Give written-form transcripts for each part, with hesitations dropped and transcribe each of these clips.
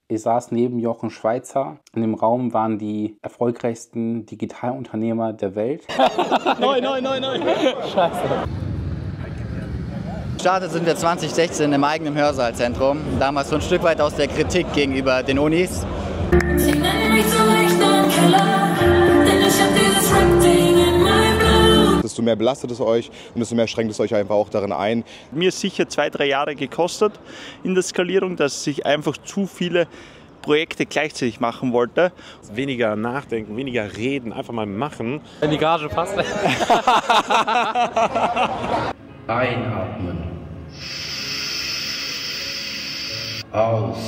Ich saß neben Jochen Schweizer. In dem Raum waren die erfolgreichsten Digitalunternehmer der Welt. Nein. Scheiße. Gestartet sind wir 2016 im eigenen Hörsaal-Zentrum. Damals so ein Stück weit aus der Kritik gegenüber den Unis. Sie nennen mich zum echten Killer, denn ich hab dieses Rap-Ding in meinem Blut. Desto mehr belastet es euch und desto mehr schränkt es euch einfach auch darin ein. Mir sicher 2-3 Jahre gekostet in der Skalierung, dass ich einfach zu viele Projekte gleichzeitig machen wollte. Weniger nachdenken, weniger reden, einfach mal machen. Wenn die Gage passt. Einatmen. Aus.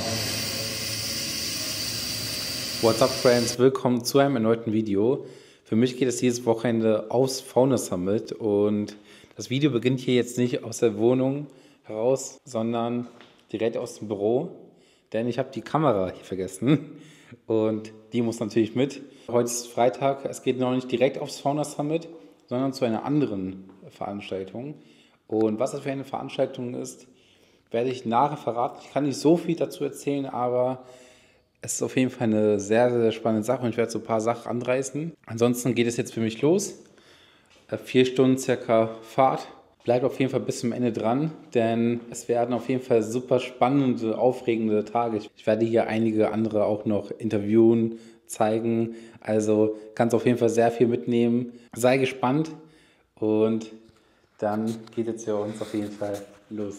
What's up, Friends? Willkommen zu einem erneuten Video. Für mich geht es dieses Wochenende aufs Founder Summit und das Video beginnt hier jetzt nicht aus der Wohnung heraus, sondern direkt aus dem Büro, denn ich habe die Kamera hier vergessen und die muss natürlich mit. Heute ist Freitag, es geht noch nicht direkt aufs Founder Summit, sondern zu einer anderen Veranstaltung. Und was das für eine Veranstaltung ist, werde ich nachher verraten. Ich kann nicht so viel dazu erzählen, aber es ist auf jeden Fall eine sehr, sehr spannende Sache und ich werde so ein paar Sachen anreißen. Ansonsten geht es jetzt für mich los. 4 Stunden circa Fahrt. Bleibt auf jeden Fall bis zum Ende dran, denn es werden auf jeden Fall super spannende, aufregende Tage. Ich werde hier einige andere auch noch interviewen, zeigen. Also kannst auf jeden Fall sehr viel mitnehmen. Sei gespannt und dann geht jetzt für uns auf jeden Fall los.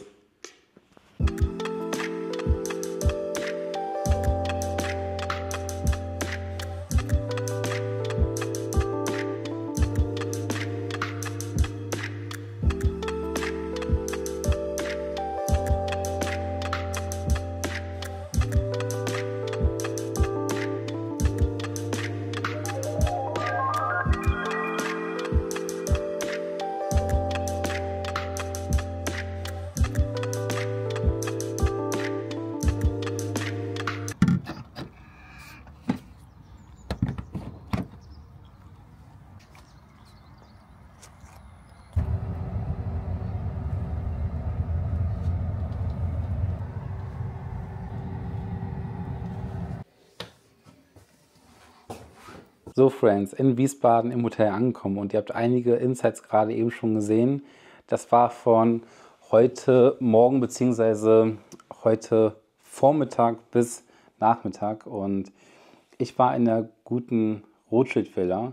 So, Friends, in Wiesbaden im Hotel angekommen und ihr habt einige Insights gerade eben schon gesehen. Das war von heute Morgen bzw. heute Vormittag bis Nachmittag und ich war in der guten Rothschild-Villa.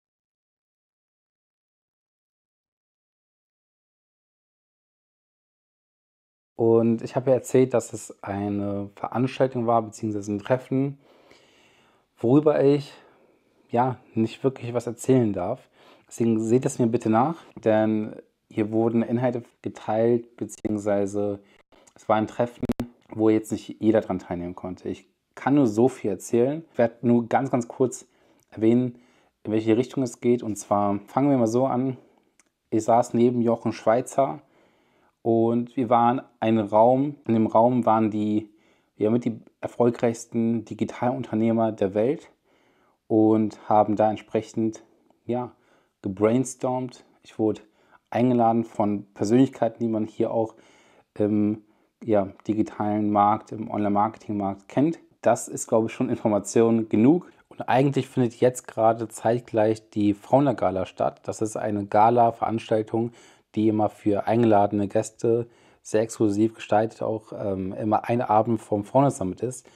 Und ich habe ja erzählt, dass es eine Veranstaltung war bzw. ein Treffen, worüber ich nicht wirklich was erzählen darf. Deswegen seht es mir bitte nach, denn hier wurden Inhalte geteilt, beziehungsweise es war ein Treffen, wo jetzt nicht jeder daran teilnehmen konnte. Ich kann nur so viel erzählen. Ich werde nur ganz, ganz kurz erwähnen, in welche Richtung es geht. Und zwar fangen wir mal so an. Ich saß neben Jochen Schweizer und wir waren ein Raum. In dem Raum waren die erfolgreichsten Digitalunternehmer der Welt. Und haben da entsprechend gebrainstormt. Ich wurde eingeladen von Persönlichkeiten, die man hier auch im digitalen Markt, im Online-Marketing-Markt kennt. Das ist, glaube ich, schon Information genug. Und eigentlich findet jetzt gerade zeitgleich die Founder-Gala statt. Das ist eine Gala-Veranstaltung, die immer für eingeladene Gäste sehr exklusiv gestaltet auch immer ein Abend vom Founder Summit ist.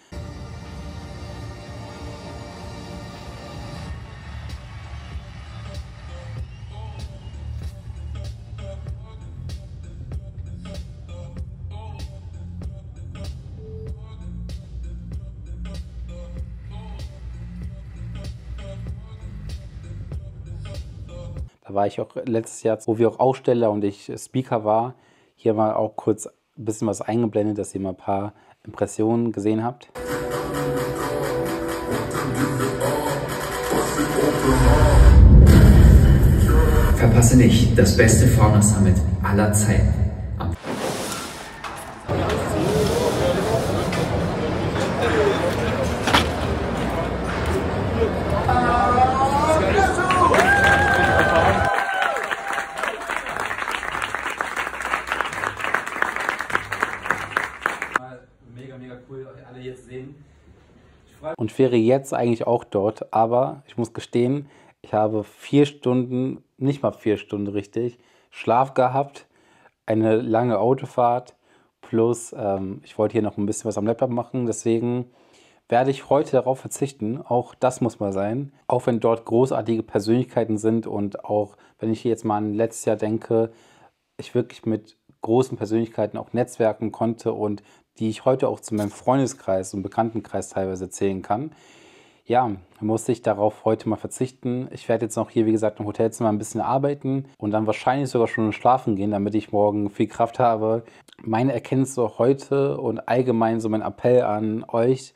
Da war ich auch letztes Jahr, wo wir auch Aussteller und ich Speaker war, hier mal auch kurz ein bisschen was eingeblendet, dass ihr mal ein paar Impressionen gesehen habt. Verpasse nicht das beste Founder Summit aller Zeiten. Mega cool, euch alle jetzt sehen. und wäre jetzt eigentlich auch dort, aber ich muss gestehen, ich habe 4 Stunden, nicht mal 4 Stunden richtig, Schlaf gehabt, eine lange Autofahrt plus ich wollte hier noch ein bisschen was am Laptop machen, deswegen werde ich heute darauf verzichten, auch das muss mal sein, auch wenn dort großartige Persönlichkeiten sind und auch wenn ich jetzt mal an letztes Jahr denke, ich wirklich mit großen Persönlichkeiten auch netzwerken konnte und die ich heute auch zu meinem Freundeskreis und Bekanntenkreis teilweise zählen kann. Ja, muss ich darauf heute mal verzichten. Ich werde jetzt noch hier, wie gesagt, im Hotelzimmer ein bisschen arbeiten und dann wahrscheinlich sogar schon schlafen gehen, damit ich morgen viel Kraft habe. Meine Erkenntnisse heute und allgemein so mein Appell an euch.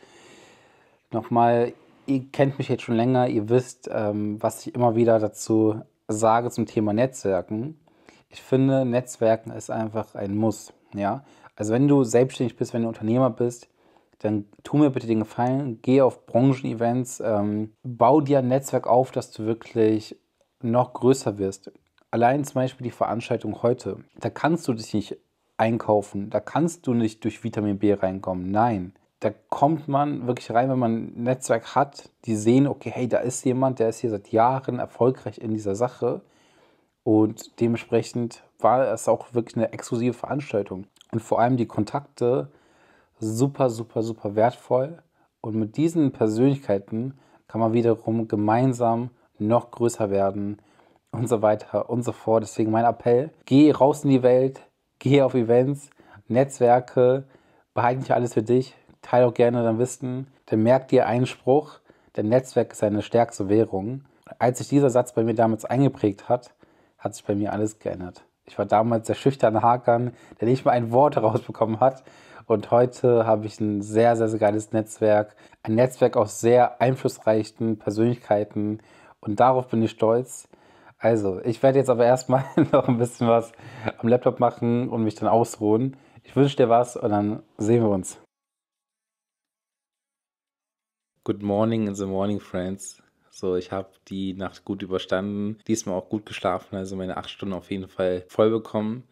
Nochmal, ihr kennt mich jetzt schon länger, ihr wisst, was ich immer wieder dazu sage zum Thema Netzwerken. Ich finde, Netzwerken ist einfach ein Muss. Ja? Also wenn du selbstständig bist, wenn du Unternehmer bist, dann tu mir bitte den Gefallen, geh auf Branchen-Events, bau dir ein Netzwerk auf, dass du wirklich noch größer wirst. Allein zum Beispiel die Veranstaltung heute, da kannst du dich nicht einkaufen, da kannst du nicht durch Vitamin B reinkommen, nein. Da kommt man wirklich rein, wenn man ein Netzwerk hat, die sehen, okay, hey, da ist jemand, der ist hier seit Jahren erfolgreich in dieser Sache und dementsprechend war es auch wirklich eine exklusive Veranstaltung. Und vor allem die Kontakte, super, super, super wertvoll. Und mit diesen Persönlichkeiten kann man wiederum gemeinsam noch größer werden und so weiter und so fort. Deswegen mein Appell, geh raus in die Welt, geh auf Events, Netzwerke, behalte nicht alles für dich, teile auch gerne dein Wissen. Dann merk dir einen Spruch, dein Netzwerk ist deine stärkste Währung. Als sich dieser Satz bei mir damals eingeprägt hat, hat sich bei mir alles geändert. Ich war damals der schüchterne Hakan, der nicht mal ein Wort rausbekommen hat. Und heute habe ich ein sehr, sehr, sehr geiles Netzwerk. Ein Netzwerk aus sehr einflussreichen Persönlichkeiten. Und darauf bin ich stolz. Also, ich werde jetzt aber erstmal noch ein bisschen was am Laptop machen und mich dann ausruhen. Ich wünsche dir was und dann sehen wir uns. Good morning in the morning, friends. So, ich habe die Nacht gut überstanden, diesmal auch gut geschlafen, also meine 8 Stunden auf jeden Fall voll bekommen.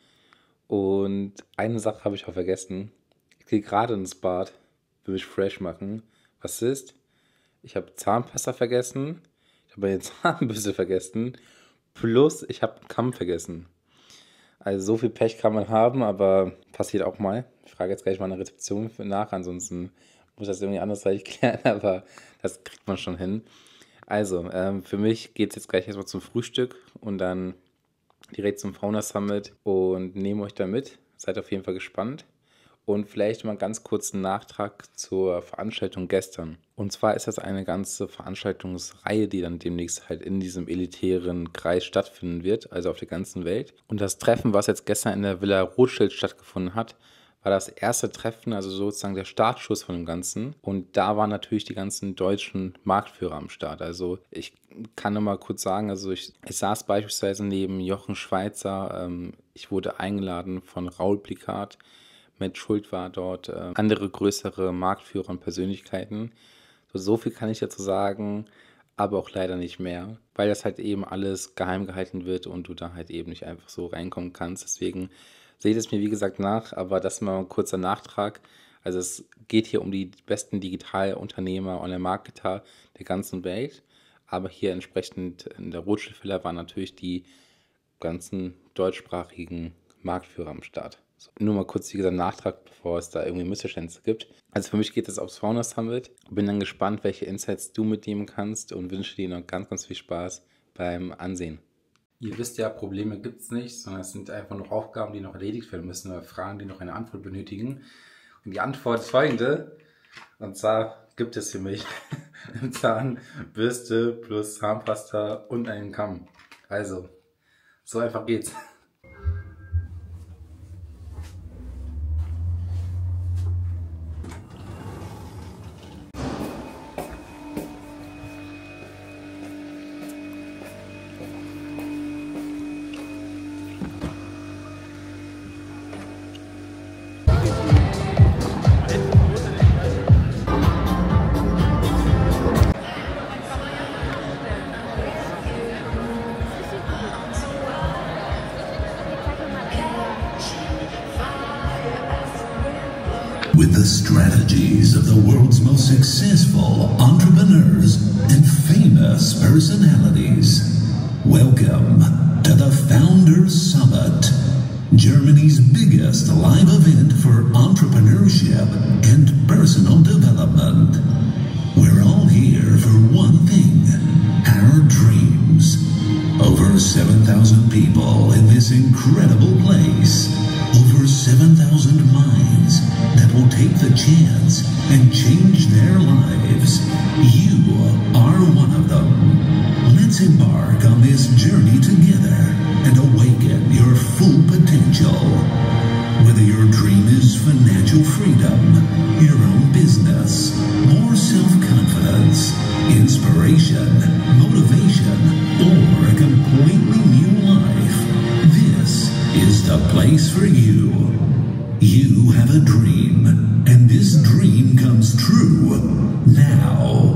Und eine Sache habe ich auch vergessen. Ich gehe gerade ins Bad, will mich fresh machen. Was ist? Ich habe Zahnpasta vergessen, ich habe meine Zahnbürste vergessen, plus ich habe einen Kamm vergessen. Also so viel Pech kann man haben, aber passiert auch mal. Ich frage jetzt gleich mal eine Rezeption nach, ansonsten muss das irgendwie andersweitig klären, aber das kriegt man schon hin. Also, für mich geht es jetzt gleich erstmal zum Frühstück und dann direkt zum Fauna Summit und nehme euch da mit. Seid auf jeden Fall gespannt. Und vielleicht mal ganz kurz einen Nachtrag zur Veranstaltung gestern. Und zwar ist das eine ganze Veranstaltungsreihe, die dann demnächst halt in diesem elitären Kreis stattfinden wird, also auf der ganzen Welt. Und das Treffen, was jetzt gestern in der Villa Rothschild stattgefunden hat, war das erste Treffen, also sozusagen der Startschuss von dem Ganzen. Und da waren natürlich die ganzen deutschen Marktführer am Start. Also ich kann nur mal kurz sagen, also ich saß beispielsweise neben Jochen Schweizer. Ich wurde eingeladen von Raoul Plikat. Matt Schuld war dort. Andere größere Marktführer und Persönlichkeiten. So viel kann ich dazu sagen, aber auch leider nicht mehr. Weil das halt eben alles geheim gehalten wird und du da halt eben nicht einfach so reinkommen kannst. Deswegen seht es mir wie gesagt nach, aber das mal ein kurzer Nachtrag. Also es geht hier um die besten Digitalunternehmer, Online-Marketer der ganzen Welt. Aber hier entsprechend in der Rothschild-Villa waren natürlich die ganzen deutschsprachigen Marktführer am Start. So, nur mal kurz dieser Nachtrag, bevor es da irgendwie Missverständnisse gibt. Also für mich geht es aufs Fauna Summit. Bin dann gespannt, welche Insights du mitnehmen kannst und wünsche dir noch ganz, ganz viel Spaß beim Ansehen. Ihr wisst ja, Probleme gibt es nicht, sondern es sind einfach nur Aufgaben, die noch erledigt werden müssen oder Fragen, die noch eine Antwort benötigen. Und die Antwort ist folgende. Und zwar gibt es für mich eine Zahnbürste plus Zahnpasta und einen Kamm. Also, so einfach geht's. With the strategies of the world's most successful personalities. Welcome to the Founders Summit, Germany's biggest live event for entrepreneurship and personal development. We're all here for one thing, our dreams. Over 7,000 people in this incredible place. Over 7,000 minds that will take the chance and change their lives. You are one of them. Let's embark on this journey together and awaken your full potential. Whether your dream is financial freedom, your own business, more self-confidence, inspiration, motivation, or a completely new life, this is the place for you. You have a dream, and this dream comes true now.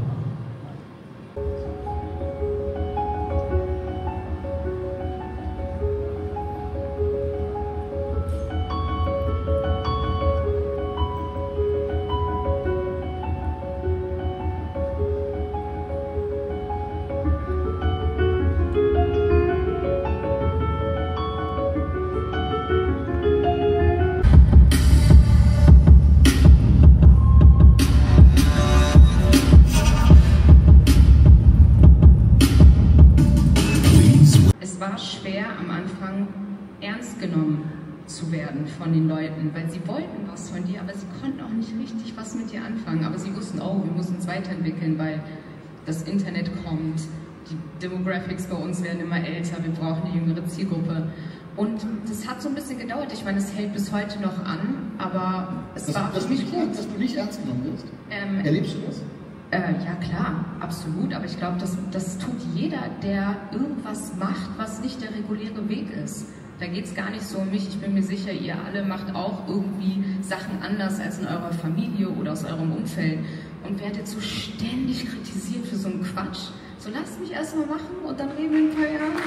Am Anfang ernst genommen zu werden von den Leuten, weil sie wollten was von dir, aber sie konnten auch nicht richtig was mit dir anfangen. Aber sie wussten, oh, wir müssen uns weiterentwickeln, weil das Internet kommt, die Demographics bei uns werden immer älter, wir brauchen eine jüngere Zielgruppe. Und das hat so ein bisschen gedauert. Ich meine, es hält bis heute noch an, aber es war für mich gut. Dass du nicht ernst genommen wirst? Erlebst du das? Ja klar, absolut, aber ich glaube, das tut jeder, der irgendwas macht, was nicht der reguläre Weg ist. Da geht es gar nicht so um mich, ich bin mir sicher, ihr alle macht auch irgendwie Sachen anders als in eurer Familie oder aus eurem Umfeld und werdet so ständig kritisiert für so einen Quatsch. So lasst mich erst mal machen und dann reden wir in ein paar Jahren.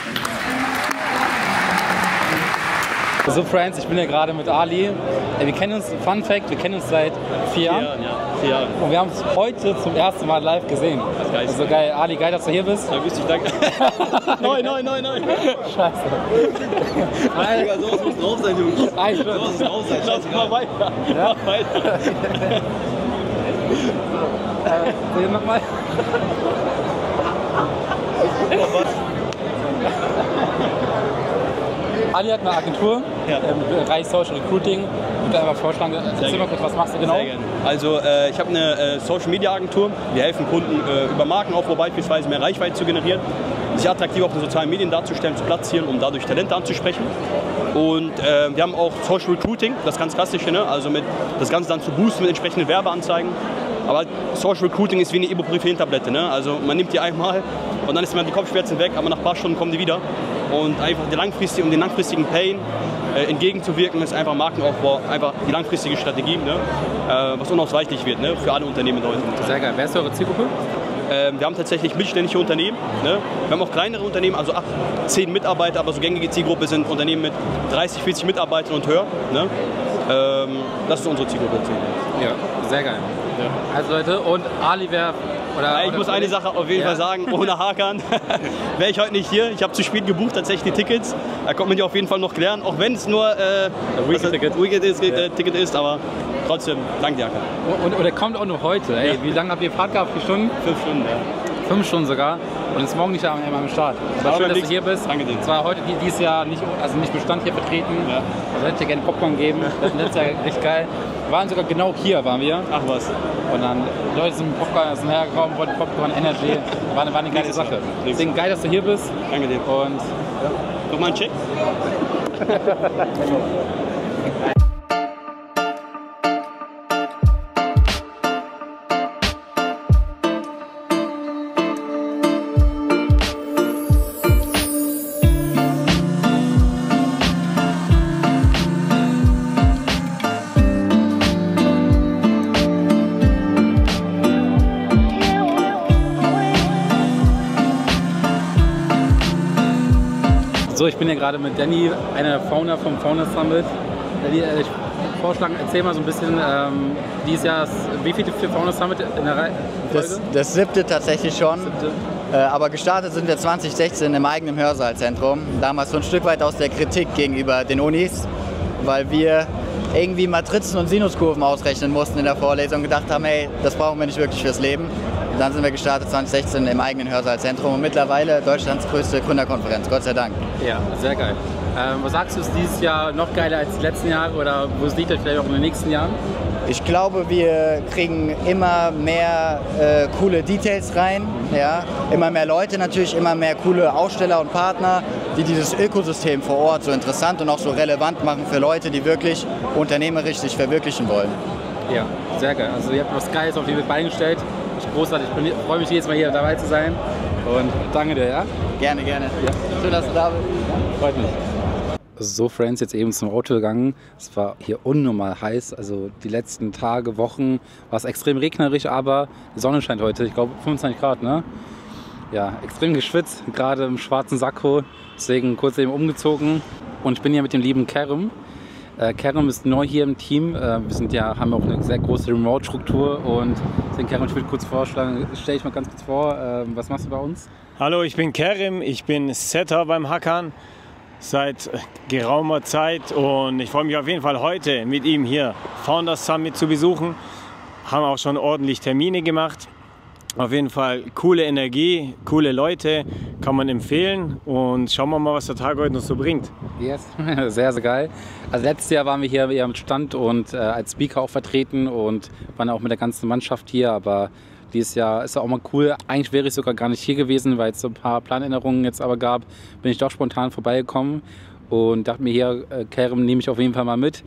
So Friends, ich bin ja gerade mit Ali. Wir kennen uns, Fun Fact, wir kennen uns seit 4 Jahren. 4 Jahre. Und wir haben uns heute zum ersten Mal live gesehen. Das ist geil. Also geil. Ali, geil, dass du hier bist. Ja, grüß dich, danke. Nein. Scheiße. Digga, sowas muss drauf sein, Junge. Sowas muss drauf sein. Scheiße. Mach weiter. Ja? Mach weiter. Nochmal. Ali hat eine Agentur im Bereich Social Recruiting. Ich würde einfach vorschlagen, erzähl mal kurz, was machst du genau? Sehr gerne. Also ich habe eine Social Media Agentur. Wir helfen Kunden über Markenaufbau beispielsweise mehr Reichweite zu generieren, sich attraktiv auf den sozialen Medien darzustellen, zu platzieren, um dadurch Talente anzusprechen. Und wir haben auch Social Recruiting, das ganz klassische, ne? Also mit das Ganze dann zu boosten mit entsprechenden Werbeanzeigen. Aber Social Recruiting ist wie eine Ibuprofen-Tablette, ne? Also man nimmt die einmal und dann ist man die Kopfschmerzen weg, aber nach ein paar Stunden kommen die wieder. Und einfach den langfristigen Pain entgegenzuwirken, ist einfach Markenaufbau, einfach die langfristige Strategie, ne? Was unausweichlich wird, ne? Für alle Unternehmen heute. Sehr geil. Wer ist eure Zielgruppe? Wir haben tatsächlich mittelständische Unternehmen, ne? Wir haben auch kleinere Unternehmen, also ab 10 Mitarbeiter, aber so gängige Zielgruppe sind Unternehmen mit 30, 40 Mitarbeitern und höher. Ne? Das ist unsere Zielgruppe. Ja, sehr geil. Ja. Also Leute, und Ali wäre... Ich muss eine Sache auf jeden Fall sagen, ohne Hakan wäre ich heute nicht hier. Ich habe zu spät gebucht, tatsächlich die Tickets. Da kommt man die auf jeden Fall noch klären, auch wenn es nur Weekend-Ticket ist, aber trotzdem, danke dir, Hakan. Und er kommt auch noch heute. Ey, wie lange habt ihr Fahrt gehabt? 4 Stunden? 5 Stunden, ja. 5 Stunden sogar. Und ist morgen nicht am Start. Aber schön, dass du hier bist. Danke dir. Zwar heute dieses Jahr nicht Bestand hier vertreten. Ja. Also hätte ich dir gerne Popcorn geben. Das letztes Jahr richtig geil. Wir waren sogar genau hier, waren wir. Ach was. Und dann Leute sind mit Popcorn hergekommen, wollten Popcorn, Energy. War eine geile Sache. Deswegen geil, dass du hier bist. Danke dir. Und nochmal einen Check. So, ich bin hier gerade mit Danny, einer der Founder vom Founders Summit. Danny, vorschlagen, erzähl mal so ein bisschen, dieses Jahr, wie viele für Founders Summit in der Reihe? Das 7. tatsächlich schon. Aber gestartet sind wir 2016 im eigenen Hörsaalzentrum. Damals so ein Stück weit aus der Kritik gegenüber den Unis, weil wir irgendwie Matrizen und Sinuskurven ausrechnen mussten in der Vorlesung und gedacht haben, hey, das brauchen wir nicht wirklich fürs Leben. Und dann sind wir gestartet 2016 im eigenen Hörsaalzentrum und mittlerweile Deutschlands größte Gründerkonferenz, Gott sei Dank. Ja, sehr geil. Was sagst du, ist dieses Jahr noch geiler als die letzten Jahre oder wo sieht das vielleicht auch in den nächsten Jahren? Ich glaube, wir kriegen immer mehr coole Details rein, ja? Immer mehr Leute natürlich, immer mehr coole Aussteller und Partner, die dieses Ökosystem vor Ort so interessant und auch so relevant machen für Leute, die wirklich unternehmerisch sich verwirklichen wollen. Ja, sehr geil. Also ihr habt was Geiles auf die Beine gestellt. Großartig, ich freue mich jedes Mal hier dabei zu sein und danke dir, ja? Gerne, gerne. Ja. Schön, dass du da bist. Freut mich. So, Friends, jetzt eben zum Auto gegangen. Es war hier unnormal heiß. Also die letzten Tage, Wochen war es extrem regnerisch, aber die Sonne scheint heute. Ich glaube 25 Grad, ne? Ja, extrem geschwitzt, gerade im schwarzen Sakko. Deswegen kurz eben umgezogen. Und ich bin hier mit dem lieben Kerem. Kerem ist neu hier im Team. Wir haben auch eine sehr große Remote-Struktur. Und deswegen, Kerem, ich würde kurz vorschlagen, stell dich mal ganz kurz vor, was machst du bei uns? Hallo, ich bin Kerem, ich bin Setter beim Hackern seit geraumer Zeit und ich freue mich auf jeden Fall heute mit ihm hier Founders Summit zu besuchen. Haben auch schon ordentlich Termine gemacht. Auf jeden Fall coole Energie, coole Leute, kann man empfehlen und schauen wir mal, was der Tag heute noch so bringt. Yes, sehr, sehr geil. Also letztes Jahr waren wir hier am Stand und als Speaker auch vertreten und waren auch mit der ganzen Mannschaft hier, aber dieses Jahr ist auch mal cool. Eigentlich wäre ich sogar gar nicht hier gewesen, weil es so ein paar Planänderungen jetzt aber gab. Bin ich doch spontan vorbeigekommen und dachte mir hier, Kerem nehme ich auf jeden Fall mal mit.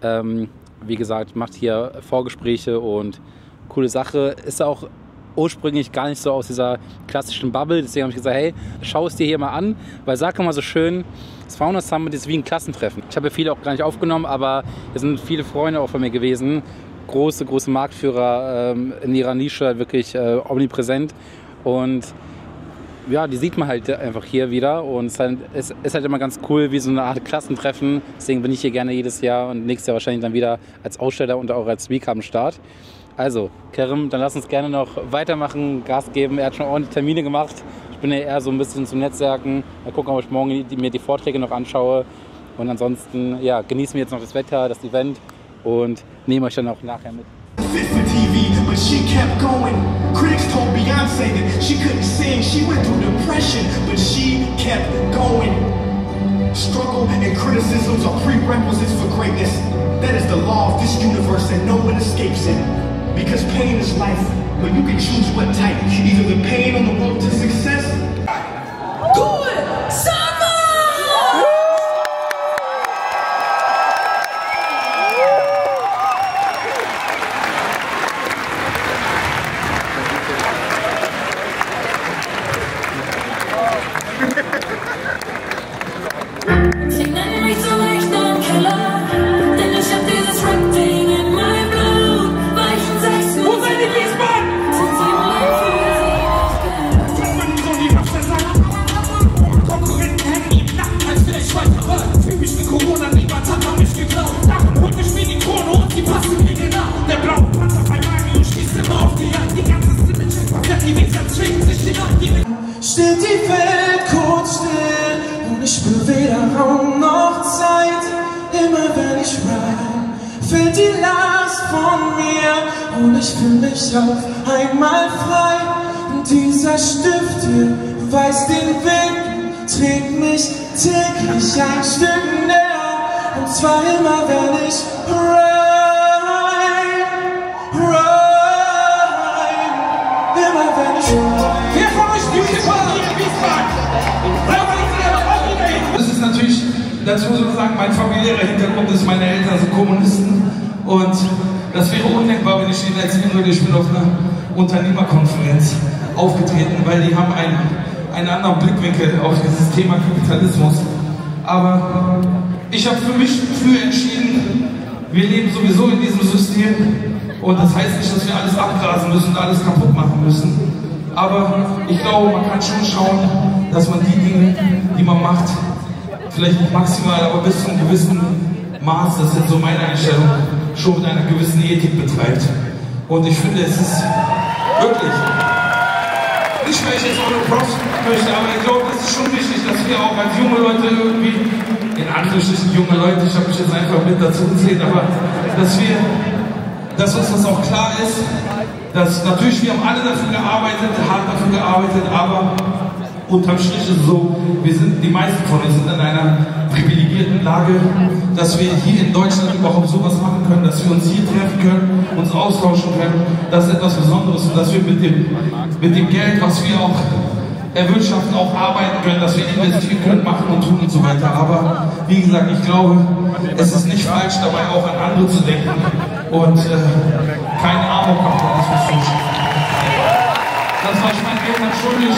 Wie gesagt, macht hier Vorgespräche und coole Sache. Ist auch ursprünglich gar nicht so aus dieser klassischen Bubble. Deswegen habe ich gesagt, hey, schau es dir hier mal an, weil sag mal so schön, das Founders Summit ist wie ein Klassentreffen. Ich habe ja viele auch gar nicht aufgenommen, aber es sind viele Freunde auch von mir gewesen. Große Marktführer in ihrer Nische, wirklich omnipräsent. Und ja, die sieht man halt einfach hier wieder. Und es ist halt immer ganz cool, wie so eine Art Klassentreffen. Deswegen bin ich hier gerne jedes Jahr und nächstes Jahr wahrscheinlich dann wieder als Aussteller und auch als Speaker am Start. Also, Kerem, dann lass uns gerne noch weitermachen, Gas geben. Er hat schon ordentlich Termine gemacht. Ich bin ja eher so ein bisschen zum Netzwerken. Mal gucken, ob ich morgen mir die Vorträge noch anschaue. Und ansonsten, ja, genießen wir jetzt noch das Wetter, das Event und nehmen euch dann auch nachher mit. But she kept going. Critics told Beyonce that she couldn't sing. She went through depression, but she kept going. Struggle and criticisms are prerequisites for greatness. That is the law of this universe and no one escapes it. Because pain is life, but you can choose what type. Either the pain on the road to success. Good summer! Sie nennen mich so leicht einen Keller, denn ich hab dieses Rap-Ding in meinem Blut. Weichen 6 Uhr. Wo seid ihr, Wiesbaden? Sind sie im Leben Konkurrenten hängen im Nacken, als wär ich weiter. Fühl mich wie Corona, niemand hat an mich geklaut. Darum holt mich mir die Krone und die passen mir genau. Der blaue Panzer bei Mario schießt immer auf die Jagd. Die ganze Stimme-Check, die Wichser zwingen sich den Ab. Steht die Welt kurz still und ich spür weder Raum noch Zeit. Immer wenn ich rhyme, fällt die Last von mir und ich fühl mich auf einmal frei. Und dieser Stift hier weiß den Weg, trägt mich täglich ein Stück näher. Und zwar immer wenn ich rhyme, immer wenn ich rhyme. Wer von euch spielt hier in Wiesbaden? Das ist natürlich, dazu muss man sagen, mein familiärer Hintergrund ist, meine Eltern sind Kommunisten und das wäre undenkbar, wenn ich Ihnen erzählen würde, ich bin auf einer Unternehmerkonferenz aufgetreten, weil die haben einen anderen Blickwinkel auf dieses Thema Kapitalismus. Aber ich habe für mich früh entschieden, wir leben sowieso in diesem System und das heißt nicht, dass wir alles abgrasen müssen und alles kaputt machen müssen. Aber ich glaube, man kann schon schauen, dass man die Dinge, die man macht, vielleicht nicht maximal, aber bis zu einem gewissen Maß, das ist so meine Einstellung, schon mit einer gewissen Ethik betreibt. Und ich finde, es ist wirklich, nicht weil ich jetzt auch nur Props möchte, aber ich glaube, es ist schon wichtig, dass wir auch als junge Leute irgendwie, in Anführungsstrichen junge Leute, ich habe mich jetzt einfach mit dazu gezählt, aber dass uns das auch klar ist, dass natürlich wir haben alle dafür gearbeitet, hart dafür gearbeitet, aber unterm Strich ist es so, die meisten von uns sind in einer privilegierten Lage, dass wir hier in Deutschland überhaupt sowas machen können, dass wir uns hier treffen können, uns austauschen können. Das ist etwas Besonderes und dass wir mit dem Geld, was wir auch erwirtschaften, auch arbeiten können, dass wir investieren können, machen und tun und so weiter. Aber wie gesagt, ich glaube, es ist nicht falsch, dabei auch an andere zu denken und keinen Armut-Kapitalismus zu schaffen. Das war ich meinen Eltern schuldig.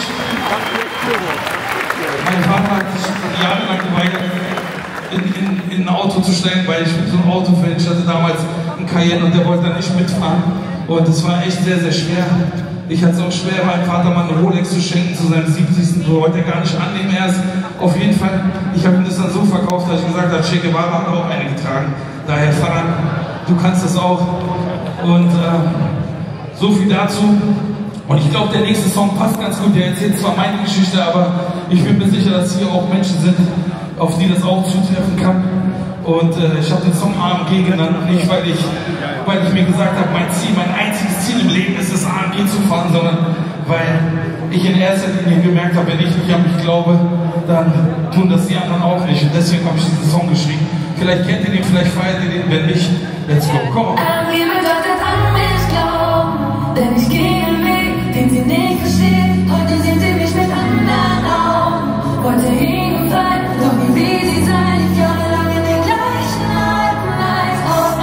Mein Vater hat sich jahrelang geweigert, in ein Auto zu steigen, weil ich bin so ein Autofan. Ich hatte damals einen Cayenne und der wollte dann nicht mitfahren. Und es war echt sehr, sehr schwer. Ich hatte es auch schwer, meinem Vater mal eine Rolex zu schenken zu seinem 70. So wollte er gar nicht annehmen erst. Auf jeden Fall, ich habe ihm das dann so verkauft, dass ich gesagt habe, Che Guevara hat auch eine getragen. Daher, Farhan, du kannst das auch. Und so viel dazu. Und ich glaube, der nächste Song passt ganz gut. Der erzählt zwar meine Geschichte, aber ich bin mir sicher, dass hier auch Menschen sind, auf die das auch zutreffen kann. Und ich habe den Song AMG genannt, nicht weil ich mir gesagt habe, mein einziges Ziel im Leben ist es, AMG zu fahren, sondern weil ich in erster Linie gemerkt habe, wenn ich nicht an mich glaube, dann tun das die anderen auch nicht. Und deswegen habe ich diesen Song geschrieben. Vielleicht kennt ihr den, vielleicht feiert ihr den, wenn nicht, let's go, komm on. AMG bedeutet an mich glauben, denn ich gehe den Weg, den sie nicht versteht. Heute sehen sie mich mit anderen Augen. Wollte ihnen gefallen, doch nie wie sie sein. Ich jahrelang in den gleichen alten Eis. Oh,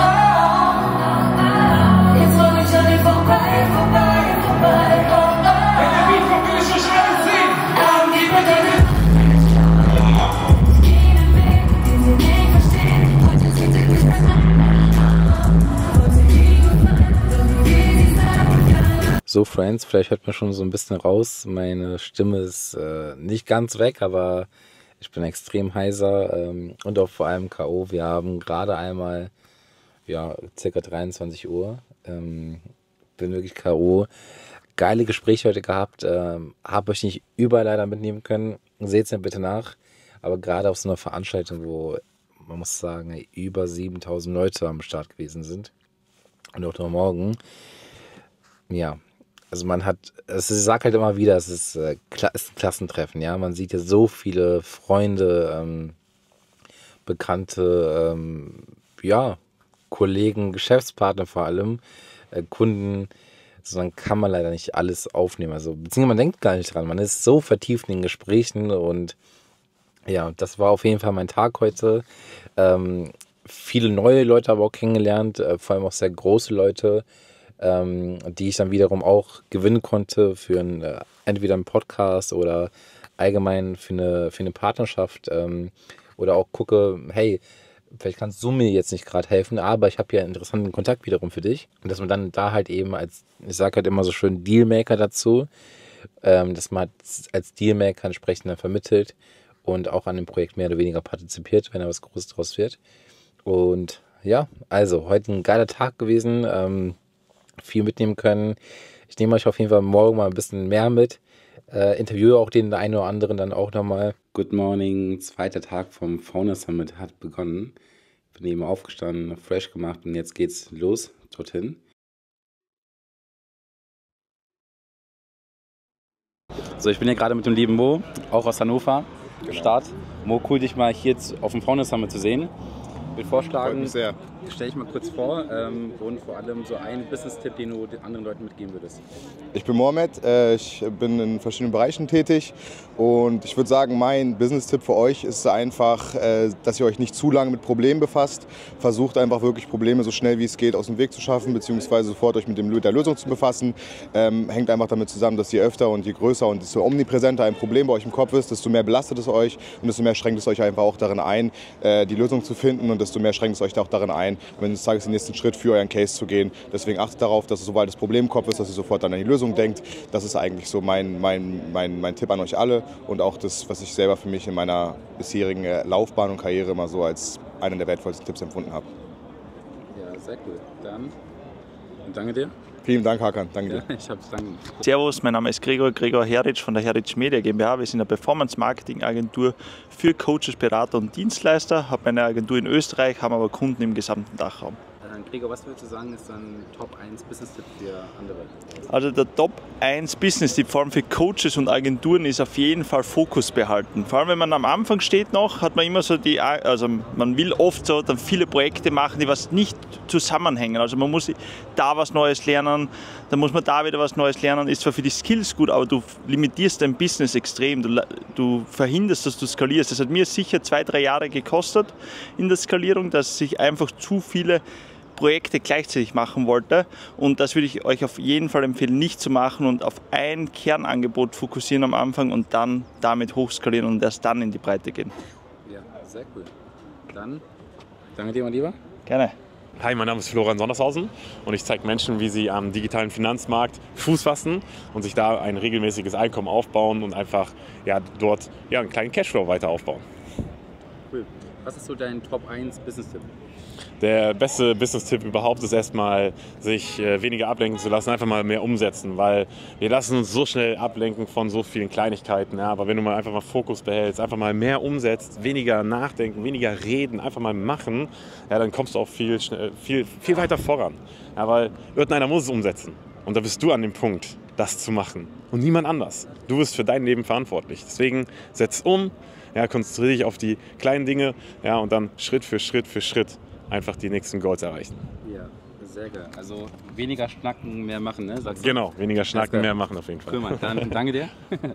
oh, jetzt roll ich an dir vorbei, vorbei, vorbei. Oh, oh, wenn der Beat kommt, will ich euch alles sehen. AMG bedeutet ich gehe den Weg, den sie nicht verstehen. Heute sehen sie mich mit anderen Augen. Wollte ihnen gefallen, doch nie wie sie sein. So, Friends, vielleicht hört man schon so ein bisschen raus. Meine Stimme ist nicht ganz weg, aber ich bin extrem heiser und auch vor allem K.O. Wir haben gerade einmal, ja, circa 23 Uhr. Bin wirklich K.O. Geile Gespräche heute gehabt. Habe euch nicht überall leider mitnehmen können. Seht es mir bitte nach. Aber gerade auf so einer Veranstaltung, wo, man muss sagen, über 7.000 Leute am Start gewesen sind. Und auch noch morgen. Ja. Also man hat, ich sage halt immer wieder, es ist ein Klassentreffen, ja. Man sieht ja so viele Freunde, Bekannte, ja, Kollegen, Geschäftspartner vor allem, Kunden, sondern kann man leider nicht alles aufnehmen. Also, beziehungsweise man denkt gar nicht dran, man ist so vertieft in den Gesprächen und ja, das war auf jeden Fall mein Tag heute. Viele neue Leute aber auch kennengelernt, vor allem auch sehr große Leute, die ich dann wiederum auch gewinnen konnte für entweder einen Podcast oder allgemein für eine Partnerschaft oder auch gucke, hey, vielleicht kannst du mir jetzt nicht gerade helfen, aber ich habe ja einen interessanten Kontakt wiederum für dich. Und dass man dann da halt eben ich sage halt immer so schön, Dealmaker dazu, dass man als Dealmaker entsprechend dann vermittelt und auch an dem Projekt mehr oder weniger partizipiert, wenn da was Großes draus wird. Und ja, also heute ein geiler Tag gewesen, viel mitnehmen können. Ich nehme euch auf jeden Fall morgen mal ein bisschen mehr mit. Interviewe auch den einen oder anderen dann auch nochmal. Good morning, zweiter Tag vom Founder Summit hat begonnen. Bin eben aufgestanden, fresh gemacht und jetzt geht's los dorthin. So, ich bin hier gerade mit dem lieben Mo, auch aus Hannover, Start. Mo, cool, dich mal hier auf dem Founder Summit zu sehen. Ich würde vorschlagen, stell dich mal kurz vor und vor allem so einen Business-Tipp, den du den anderen Leuten mitgeben würdest. Ich bin Mohamed, ich bin in verschiedenen Bereichen tätig und ich würde sagen, mein Business-Tipp für euch ist einfach, dass ihr euch nicht zu lange mit Problemen befasst. Versucht einfach wirklich Probleme so schnell wie es geht aus dem Weg zu schaffen, beziehungsweise sofort euch mit der Lösung zu befassen. Hängt einfach damit zusammen, dass je öfter und je größer und desto omnipräsenter ein Problem bei euch im Kopf ist, desto mehr belastet es euch und desto mehr schränkt es euch einfach auch darin ein, die Lösung zu finden und desto mehr schränkt es euch auch darin ein, am Ende des Tages den nächsten Schritt für euren Case zu gehen. Deswegen achtet darauf, dass sobald das Problem im Kopf ist, dass ihr sofort dann an die Lösung denkt. Das ist eigentlich so mein Tipp an euch alle und auch das, was ich selber für mich in meiner bisherigen Laufbahn und Karriere immer so als einer der wertvollsten Tipps empfunden habe. Ja, sehr cool. Dann danke dir. Vielen Dank, Hakan. Danke dir. Ja, ich hab's danken. Servus, mein Name ist Gregor Heritsch von der Heritsch Media GmbH. Wir sind eine Performance-Marketing-Agentur für Coaches, Berater und Dienstleister. Habe eine Agentur in Österreich, haben aber Kunden im gesamten Dachraum. Gregor, was würdest du sagen, ist dein Top 1 Business-Tipp für andere? Also der Top 1 Business-Tipp, vor allem für Coaches und Agenturen, ist auf jeden Fall Fokus behalten. Vor allem, wenn man am Anfang steht noch, hat man immer so man will oft so dann viele Projekte machen, die was nicht zusammenhängen. Also man muss da was Neues lernen, dann muss man da wieder was Neues lernen. Ist zwar für die Skills gut, aber du limitierst dein Business extrem. Du verhinderst, dass du skalierst. Das hat mir sicher 2-3 Jahre gekostet in der Skalierung, dass sich einfach zu viele Projekte gleichzeitig machen wollte, und das würde ich euch auf jeden Fall empfehlen, nicht zu machen und auf ein Kernangebot fokussieren am Anfang und dann damit hochskalieren und erst dann in die Breite gehen. Ja, sehr cool. Dann danke dir, mein Lieber. Gerne. Hi, mein Name ist Florian Sondershausen und ich zeige Menschen, wie sie am digitalen Finanzmarkt Fuß fassen und sich da ein regelmäßiges Einkommen aufbauen und einfach dort einen kleinen Cashflow weiter aufbauen. Cool. Was ist so dein Top 1 Business-Tipp? Der beste Business-Tipp überhaupt ist erstmal, sich weniger ablenken zu lassen, einfach mal mehr umsetzen, weil wir lassen uns so schnell ablenken von so vielen Kleinigkeiten. Ja, aber wenn du einfach mal Fokus behältst, einfach mal mehr umsetzt, weniger nachdenken, weniger reden, einfach mal machen, ja, dann kommst du auch viel weiter voran. Ja, weil irgendeiner muss es umsetzen. Und da bist du an dem Punkt, das zu machen und niemand anders. Du bist für dein Leben verantwortlich. Deswegen setz um, konzentriere dich auf die kleinen Dinge, und dann Schritt für Schritt einfach die nächsten Goals erreichen. Ja, sehr geil. Also weniger schnacken, mehr machen, ne? Sagst du? Genau, weniger schnacken, mehr machen auf jeden Fall. Cool, Mann. Dann danke dir.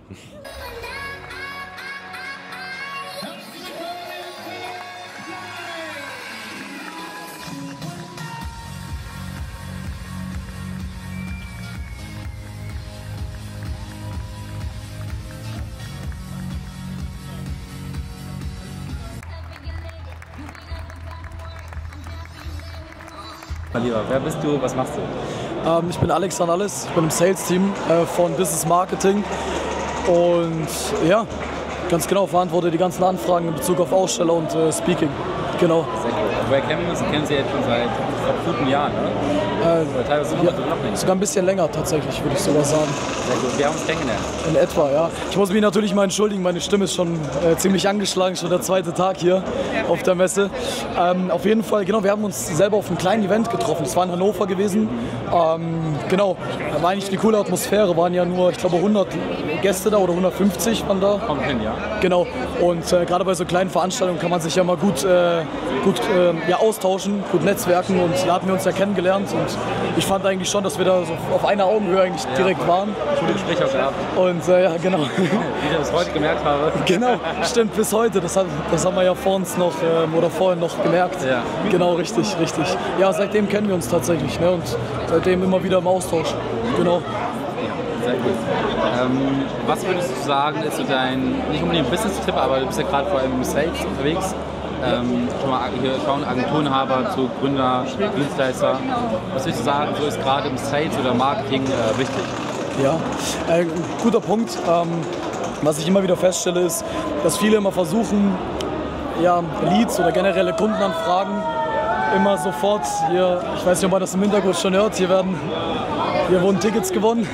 Mein Lieber, wer bist du, was machst du? Ich bin Alexander Alles, ich bin im Sales-Team von Business Marketing und ja, ganz genau, verantworte die ganzen Anfragen in Bezug auf Aussteller und Speaking. Genau. Sehr gut. Woher kennen wir uns? Wir kennen Sie jetzt schon seit guten Jahren, ne? Oder teilweise noch länger. Sogar ein bisschen länger tatsächlich, würde ich sogar sagen. Sehr gut. Wir haben uns kennengelernt. In etwa, ja. Ich muss mich natürlich mal entschuldigen, meine Stimme ist schon ziemlich angeschlagen, schon der zweite Tag hier auf der Messe. Auf jeden Fall, genau, wir haben uns selber auf einem kleinen Event getroffen. Das war in Hannover gewesen. Genau, da war eigentlich eine coole Atmosphäre, waren ja nur, ich glaube, 100 Gäste da oder 150 waren da. Kommt hin, ja. Genau, und gerade bei so kleinen Veranstaltungen kann man sich ja mal gut austauschen, gut netzwerken, und da hatten wir uns ja kennengelernt und ich fand eigentlich schon, dass wir da so auf einer Augenhöhe eigentlich direkt waren. Gute Gespräche auch gehabt. Und ja, genau. Wie ich das heute gemerkt habe. Genau, stimmt, bis heute. Das haben wir ja vorhin noch gemerkt. Ja. Genau, richtig. Ja, seitdem kennen wir uns tatsächlich, ne? Und seitdem immer wieder im Austausch. Genau. Ja, sehr gut. Was würdest du sagen, ist so dein, nicht unbedingt Business-Tipp, aber du bist ja gerade vor allem im Sales unterwegs. Hier schauen Agenturenhaber zu Gründer, Dienstleister. Was würdest du sagen, so ist gerade im Sales oder Marketing wichtig? Ja, guter Punkt. Was ich immer wieder feststelle, ist, dass viele immer versuchen, Leads oder generelle Kundenanfragen immer sofort hier, ich weiß nicht, ob man das im Hintergrund schon hört, hier wurden Tickets gewonnen.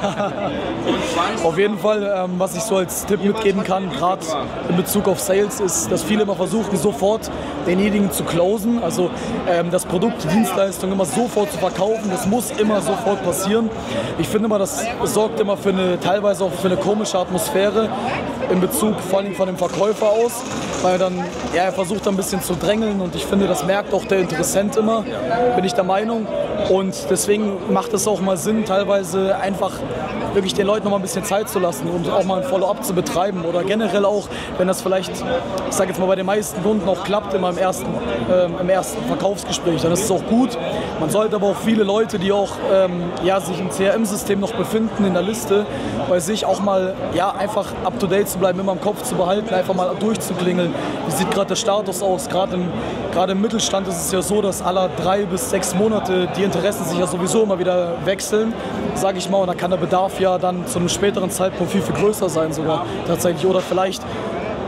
Auf jeden Fall, was ich so als Tipp mitgeben kann, gerade in Bezug auf Sales, ist, dass viele immer versuchen, sofort denjenigen zu closen, also das Produkt, die Dienstleistung immer sofort zu verkaufen. Das muss immer sofort passieren. Ich finde immer, das sorgt immer teilweise auch für eine komische Atmosphäre in Bezug vor allem von dem Verkäufer aus, weil er versucht ein bisschen zu drängeln, und ich finde, das merkt auch der Interessent immer, bin ich der Meinung. Und deswegen macht es auch mal Sinn, teilweise einfach wirklich den Leuten noch mal ein bisschen Zeit zu lassen und auch mal ein Follow-up zu betreiben, oder generell auch, wenn das vielleicht, ich sage jetzt mal, bei den meisten Kunden auch klappt, immer im ersten Verkaufsgespräch, dann ist es auch gut. Man sollte aber auch viele Leute, die auch sich im CRM-System noch befinden, in der Liste, bei sich auch mal einfach up-to-date zu bleiben, immer im Kopf zu behalten, einfach mal durchzuklingeln. Wie sieht gerade der Status aus? Gerade im Mittelstand ist es ja so, dass alle 3 bis 6 Monate die Interessen sich ja sowieso immer wieder wechseln, sage ich mal, und da kann der Bedarf ja dann zu einem späteren Zeitpunkt viel größer sein sogar tatsächlich, oder vielleicht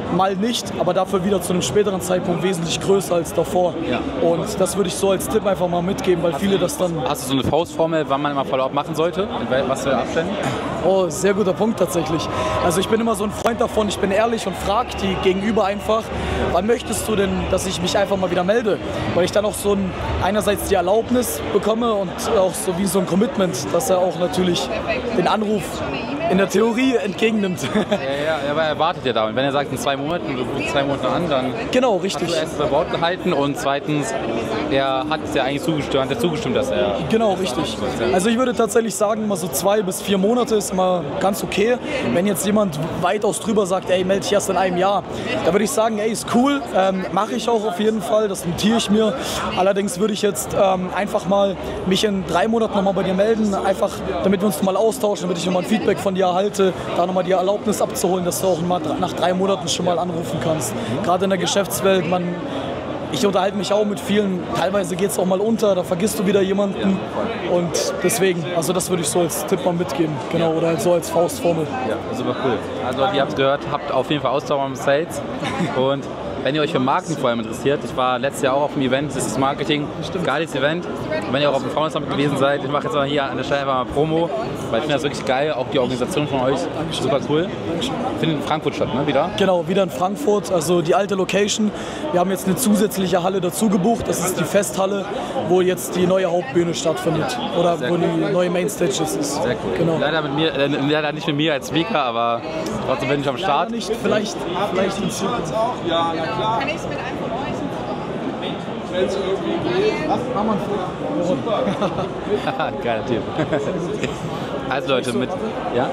mal nicht, aber dafür wieder zu einem späteren Zeitpunkt wesentlich größer als davor. Ja. Und das würde ich so als Tipp einfach mal mitgeben, weil viele das dann... Hast du so eine Faustformel, wann man immer Follow-up machen sollte? In was für Abständen? Oh, sehr guter Punkt tatsächlich. Also ich bin immer so ein Freund davon, ich bin ehrlich und frage die Gegenüber einfach, wann möchtest du denn, dass ich mich einfach mal wieder melde? Weil ich dann auch so einerseits die Erlaubnis bekomme und auch so wie so ein Commitment, dass er auch natürlich den Anruf in der Theorie entgegennimmt. Ja, aber er wartet ja da. Und wenn er sagt, in 2 Monaten, du rufst 2 Monate an, dann genau, richtig. Hast du erstens sein Wort gehalten und zweitens, er hat es ja eigentlich zugestimmt, dass er... Genau, richtig. Also ich würde tatsächlich sagen, immer so 2 bis 4 Monate ist immer ganz okay. Wenn jetzt jemand weitaus drüber sagt, ey, melde dich erst in einem Jahr, da würde ich sagen, ey, ist cool, mache ich auch auf jeden Fall, das notiere ich mir. Allerdings würde ich jetzt einfach mal mich in 3 Monaten nochmal bei dir melden, einfach damit wir uns mal austauschen, damit ich nochmal ein Feedback von dir erhalte, da nochmal die Erlaubnis abzuholen, dass du auch mal nach 3 Monaten schon mal anrufen kannst. Gerade in der Geschäftswelt, ich unterhalte mich auch mit vielen, teilweise geht es auch mal unter, da vergisst du wieder jemanden und deswegen, also das würde ich so als Tipp mal mitgeben, genau, oder halt so als Faustformel. Ja, super cool. Also ihr habt es gehört, habt auf jeden Fall Ausdauer im Sales und wenn ihr euch für Marken vor allem interessiert, ich war letztes Jahr auch auf dem Event, das ist Marketing, geiles Event. Und wenn ihr auch auf dem Founders Summit gewesen seid, ich mache jetzt mal hier an der Stelle einfach mal Promo, weil ich finde das wirklich geil, auch die Organisation von euch, super cool. Findet in Frankfurt statt, ne, wieder? Genau, wieder in Frankfurt, also die alte Location. Wir haben jetzt eine zusätzliche Halle dazu gebucht, das ist die Festhalle, wo jetzt die neue Hauptbühne stattfindet oder wo die neue Mainstage ist. Sehr cool. Genau. Leider nicht mit mir als Speaker, aber trotzdem bin ich am Start. Nicht, vielleicht in Zukunft. Ja, na klar. Kann ich es mit einem von euch? Wenn es irgendwie geht. Was? Mach mal ein Foto. Super. Geiler Typ. Also Leute, mit... Ja?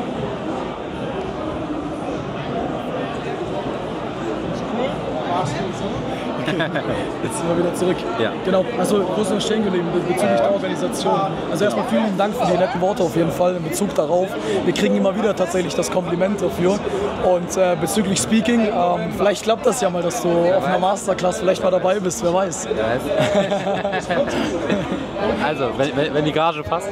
Jetzt sind wir wieder zurück. Ja. Genau, also wo sind wir stehen geblieben bezüglich der Organisation? Also erstmal vielen Dank für die netten Worte auf jeden Fall in Bezug darauf. Wir kriegen immer wieder tatsächlich das Kompliment dafür. Und bezüglich Speaking, vielleicht klappt das ja mal, dass du auf einer Masterclass vielleicht mal dabei bist, wer weiß. Also, wenn die Gage passt.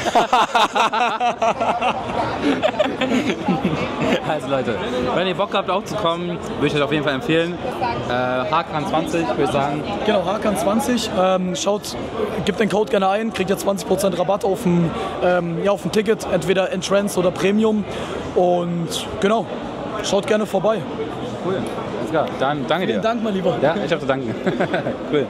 Also Leute, wenn ihr Bock habt auch zu kommen, würde ich euch auf jeden Fall empfehlen. Hakan 20, würde ich sagen. Genau, Hakan 20. Gebt den Code gerne ein, kriegt ihr 20% Rabatt auf ein Ticket, entweder Entrance oder Premium. Und genau, schaut gerne vorbei. Cool, alles klar. Dann danke dir. Vielen Dank, mein Lieber. Ja, ich habe zu danken. Cool.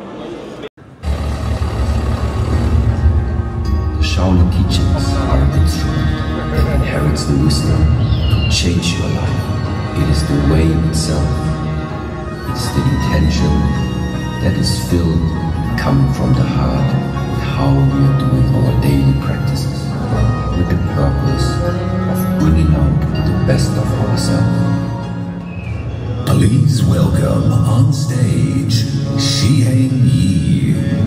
Shaolin teachings are an instrument that inherits the wisdom to change your life. It is the way itself. It is the intention that is filled, coming from the heart, with how we are doing our daily practices, with the purpose of bringing out the best of ourselves. Please welcome on stage Shiheng Yi.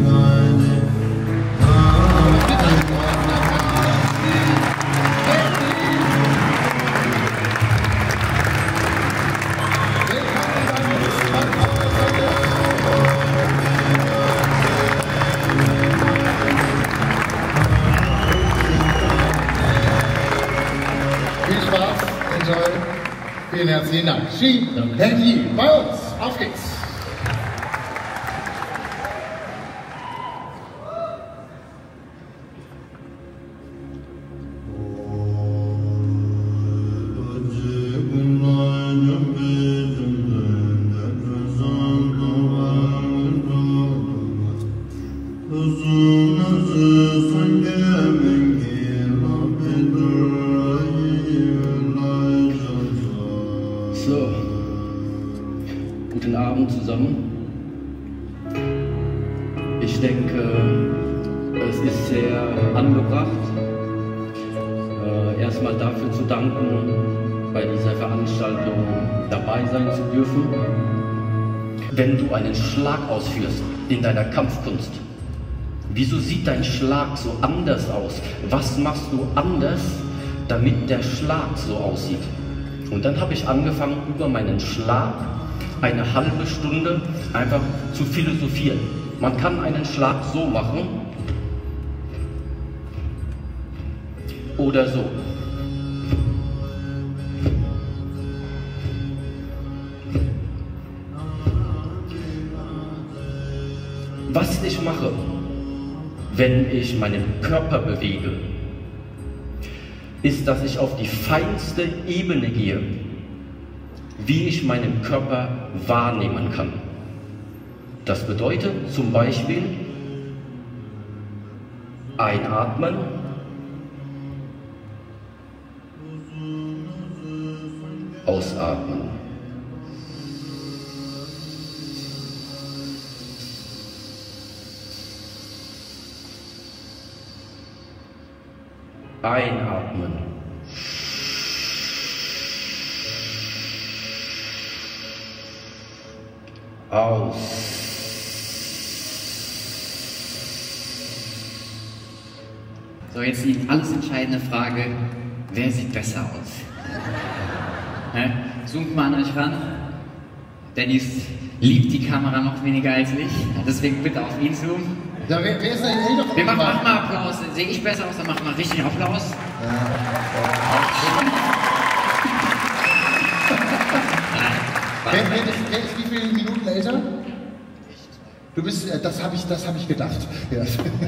Viel Spaß, enjoy. Vielen herzlichen Dank. Shiheng Yi bei uns. Auf geht's. So, guten Abend zusammen. Ich denke, es ist sehr angebracht, erstmal dafür zu danken, bei dieser Veranstaltung dabei sein zu dürfen. Wenn du einen Schlag ausführst in deiner Kampfkunst, wieso sieht dein Schlag so anders aus? Was machst du anders, damit der Schlag so aussieht? Und dann habe ich angefangen, über meinen Schlag eine halbe Stunde einfach zu philosophieren. Man kann einen Schlag so machen oder so. Was ich mache, wenn ich meinen Körper bewege, ist, dass ich auf die feinste Ebene gehe, wie ich meinen Körper wahrnehmen kann. Das bedeutet zum Beispiel einatmen, ausatmen. Einatmen. Aus. So, jetzt die alles entscheidende Frage, wer sieht besser aus? Zoomt mal an euch ran. Dennis liebt die Kamera noch weniger als ich, deswegen bitte auf ihn zoomen. Ja, wer ist denn hier noch? Wir machen mal Applaus. Sehe ich besser aus, dann machen wir richtig Applaus. Wer ist wie viele Minuten älter? Du bist, das hab ich gedacht. Ja.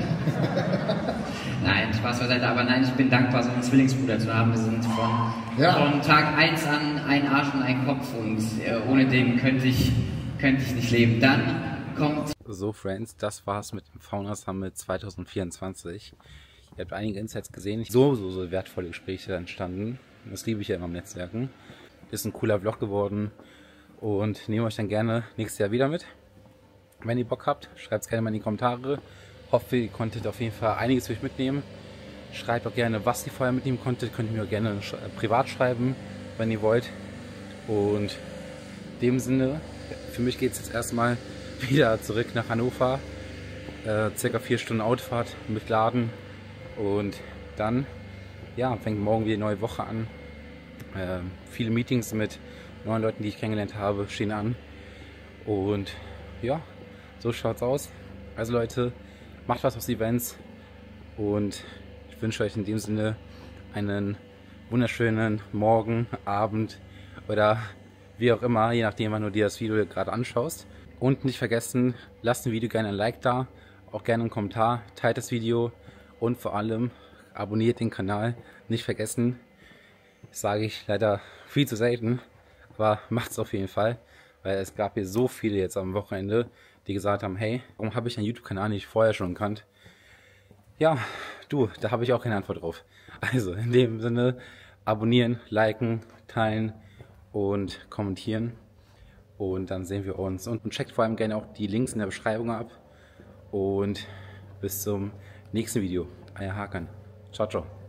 Nein, Spaß beiseite, aber nein, ich bin dankbar, so einen Zwillingsbruder zu haben. Wir sind von Tag 1 an ein Arsch und ein Kopf und ohne den könnte ich nicht leben. Dann kommt... So, Friends, das war's mit dem Founders Summit 2024. Ihr habt einige Insights gesehen. So wertvolle Gespräche entstanden. Das liebe ich ja immer im Netzwerken. Ist ein cooler Vlog geworden und nehme euch dann gerne nächstes Jahr wieder mit. Wenn ihr Bock habt, schreibt es gerne mal in die Kommentare. Hoffe, ihr konntet auf jeden Fall einiges für euch mitnehmen. Schreibt auch gerne, was ihr vorher mitnehmen konntet. Könnt ihr mir auch gerne privat schreiben, wenn ihr wollt. Und in dem Sinne, für mich geht es jetzt erstmal wieder zurück nach Hannover. Circa 4 Stunden Autofahrt mit Laden. Und dann fängt morgen wieder eine neue Woche an. Viele Meetings mit neuen Leuten, die ich kennengelernt habe, stehen an. Und ja, so schaut's aus. Also Leute, macht was aus Events. Und ich wünsche euch in dem Sinne einen wunderschönen Morgen, Abend oder wie auch immer, je nachdem, wann du dir das Video gerade anschaust. Und nicht vergessen, lasst dem Video gerne ein Like da, auch gerne einen Kommentar, teilt das Video und vor allem abonniert den Kanal. Nicht vergessen, das sage ich leider viel zu selten, aber macht es auf jeden Fall, weil es gab hier so viele jetzt am Wochenende, die gesagt haben, hey, warum habe ich einen YouTube-Kanal nicht vorher schon gekannt? Ja, da habe ich auch keine Antwort drauf. Also in dem Sinne, abonnieren, liken, teilen und kommentieren. Und dann sehen wir uns. Und checkt vor allem gerne auch die Links in der Beschreibung ab. Und bis zum nächsten Video. Euer Hakan. Ciao, ciao.